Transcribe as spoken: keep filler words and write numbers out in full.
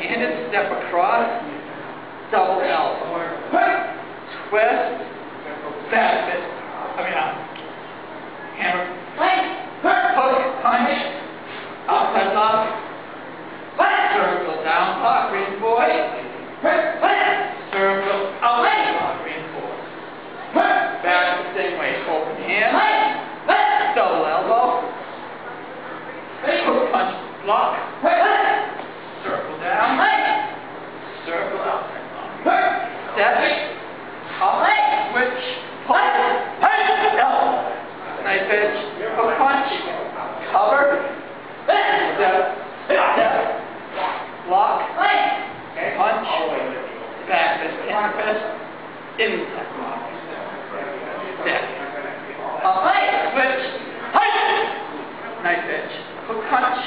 One-handed step across, double elbow. Twist, back fist. I mean, uh, hammer. Hook, punch, outside lock. Circle, down lock, reinforce. Circle, outside lock, reinforce. Back the same way, open hand, double elbow. Hook, punch, block. Circle down. Circle outside lock. Step. Up, switch, pull, elbow. Knife edge, hook punch, cover, step, step, lock, punch, back fist, hammer fist, inside lock, step, up, switch, knife edge, hook punch,